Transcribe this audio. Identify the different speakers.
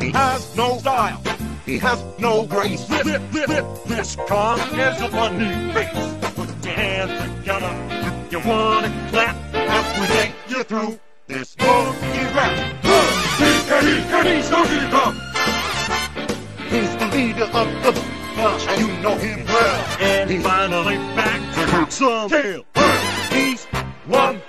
Speaker 1: He has no style. He has no grace. This car is a funny face. Put your hands together if you wanna clap as we take you through this monkey rap. He's Donkey Kong. He's the leader of the bunch, and you know him well. And he's finally back to kick some tail. He's one